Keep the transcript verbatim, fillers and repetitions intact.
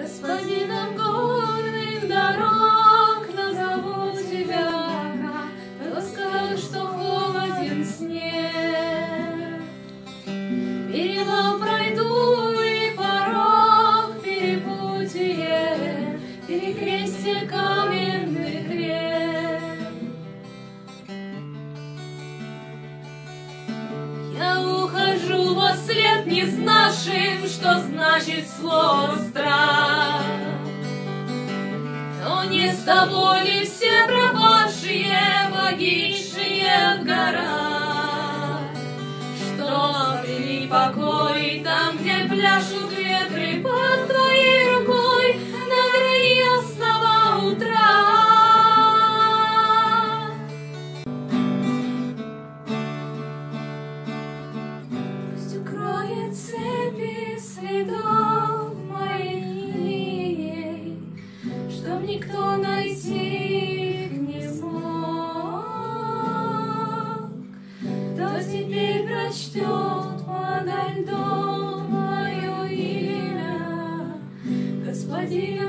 Господином горных дорог назову тебя, кто сказал, что холоден снег. Перевал пройду и порог перепутье, перекрестье каменных рек. Я ухожу во след не знавшим, что значит слово страх. Но не с тобой ли все пропавшие, погибшие в горах, что обрели покой там, где пляшут ветры под твоей рукой на грани ясного утра. Пусть укроет цепи следов моих дней, чтоб никто найти их не смог. Кто теперь прочтет подо льдом мое имя, Господин?